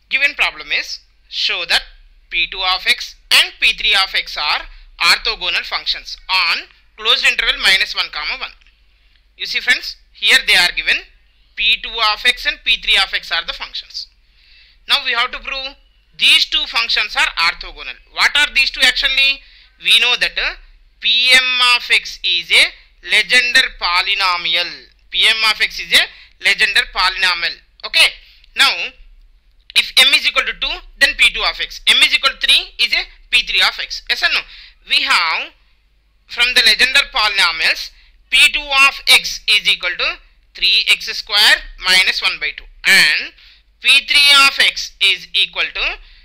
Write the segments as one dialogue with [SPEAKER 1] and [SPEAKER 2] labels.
[SPEAKER 1] given problem is show that P2 of x and P3 of x are orthogonal functions on closed interval -1, 1. You see friends, here they are given P2 of x and P3 of x are the functions. Now we have to prove these two functions are orthogonal. What are these two actually? We know that Pm of x is a Legendre polynomial. Pm of x is a Legendre polynomial. Okay. Now, if m is equal to 2, then P2 of x. M is equal to 3 is a P3 of x. Yes or no? We have from the Legendre polynomials, P2 of x is equal to 3x square minus 1 by 2 and P3 of x is equal to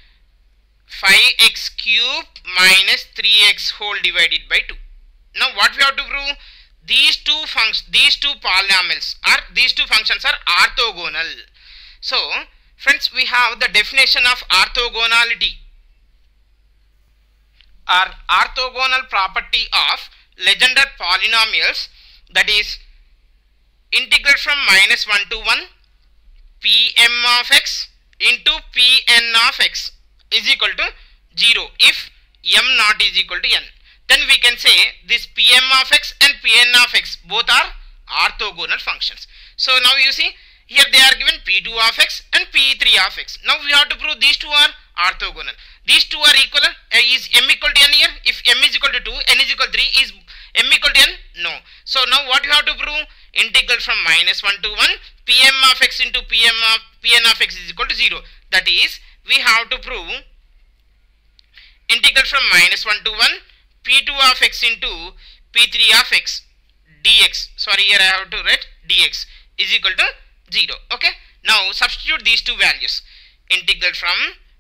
[SPEAKER 1] 5x cube minus 3x whole divided by 2. Now what we have to prove? These two functions are orthogonal. So friends, we have the definition of orthogonality or orthogonal property of Legendre polynomials, that is integral from -1 to 1 Pm of x into Pn of x is equal to 0 if m not is equal to n. Then we can say this Pm of x and Pn of x both are orthogonal functions. So now you see here they are given P2 of x and P3 of x. Now we have to prove these two are orthogonal. These two are equal. Is m equal to n here? If m is equal to 2, n is equal to 3, is m equal to n? No. So now what you have to prove? Integral from -1 to 1 Pm of x into Pn of x is equal to 0. That is, we have to prove integral from -1 to 1 P2 of x into P3 of x dx. Sorry, here I have to write dx is equal to 0. Okay. Now substitute these two values. Integral from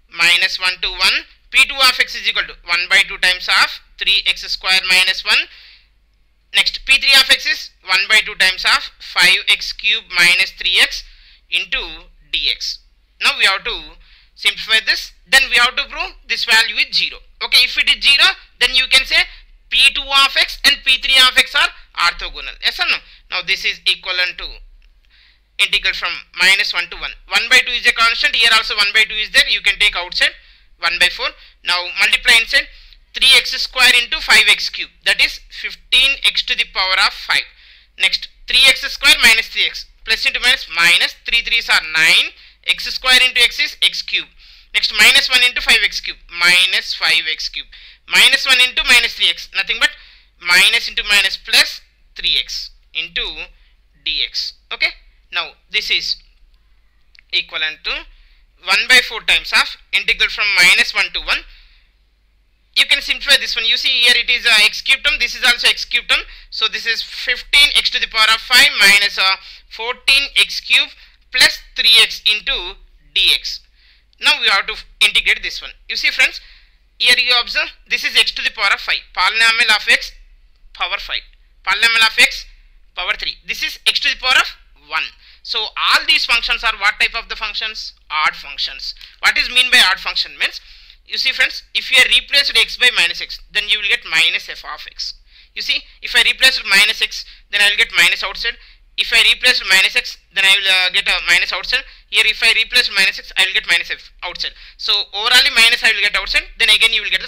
[SPEAKER 1] -1 to 1 P2 of x is equal to 1 by 2 times of 3x square minus 1. Next, P3 of x is 1 by 2 times of 5x cube minus 3x into dx. Now we have to simplify this. Then we have to prove this value is 0. Okay, if it is 0, then you can say P2 of x and P3 of x are orthogonal. Yes or no? Now this is equivalent to integral from -1 to 1. 1 by 2 is a constant. Here also 1 by 2 is there. You can take outside 1 by 4. Now multiply inside 3x square into 5x cube. That is 15x to the power of 5. Next, 3x square minus 3x. Plus into minus 3 3s are 9. X square into x is x cube. Next, minus 1 into 5x cube. Minus 5x cube. Minus 1 into minus 3x. Nothing but minus into minus plus 3x into dx. Okay. Now this is equivalent to 1 by 4 times of integral from -1 to 1. You can simplify this one. You see here it is x cube term. This is also x cube term. So this is 15x to the power of 5 minus 14x cube plus 3x into dx. Now we have to integrate this one. You see friends, here you observe this is x to the power of 5. Polynomial of x power 5. Polynomial of x power 3. This is x to the power of 1. So all these functions are what type of the functions? Odd functions. What is mean by odd function? Means, you see friends, if you replace x by -x, then you will get minus f of x. You see, if I replace minus x, then I will get minus outside. If I replace minus x, then I will get a minus outside. Here if I replace minus x, I will get minus f outside. So overall minus I will get outside. Then again you will get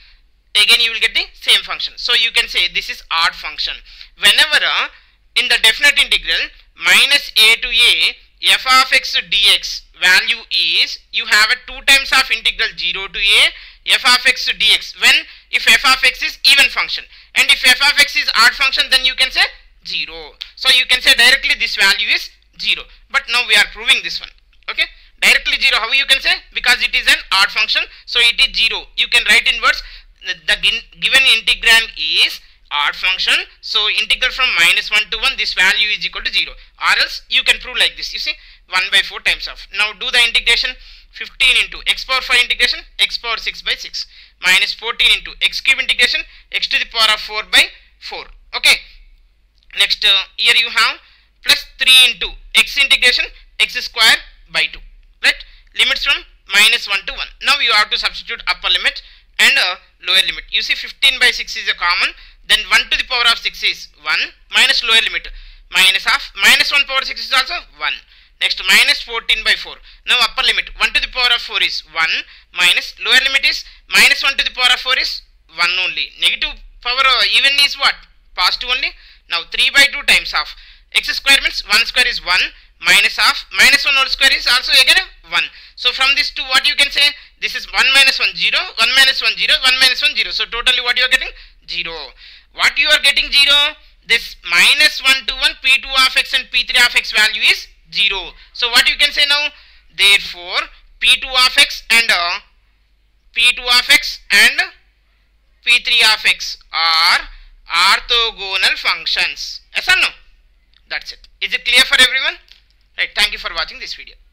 [SPEAKER 1] the same function. So you can say this is odd function. Whenever in the definite integral minus a to a f of x dx value is, you have a 2 times of integral 0 to a f of x dx when if f of x is even function, and if f of x is odd function, then you can say 0. So you can say directly this value is 0. But now we are proving this one. Okay, directly 0. How you can say? Because it is an odd function, so it is 0. You can write in words the given integrand is odd function, so integral from -1 to 1, this value is equal to 0. Or else you can prove like this. You see, 1 by 4 times of. Now do the integration. 15 into x power 5 integration, x power 6 by 6 minus 14 into x cube integration, x to the power of 4 by 4. Okay. Next here you have plus 3 into x integration, x square by 2. Right. Limits from -1 to 1. Now you have to substitute upper limit and lower limit. You see 15 by 6 is a common. Then 1 to the power of 6 is 1 minus lower limit minus of -1 power 6 is also 1. Next minus 14 by 4. Now upper limit 1 to the power of of 4 is 1 minus lower limit is minus 1 to the power of 4 is 1 only. Negative power even is what? Positive only. Now 3 by 2 times half. X square means 1 square is 1 minus half minus 1 whole square is also again 1. So from this to what you can say? This is 1 minus 1 0, 1 minus 1 0, 1 minus 1 0. So totally what you are getting? 0. What you are getting 0? This minus 1 to 1 P2 of x and P3 of x value is 0. So what you can say now? Therefore P2 of x and P2 of x and P3 of x are orthogonal functions. Yes or no? That's it. Is it clear for everyone? Right. Thank you for watching this video.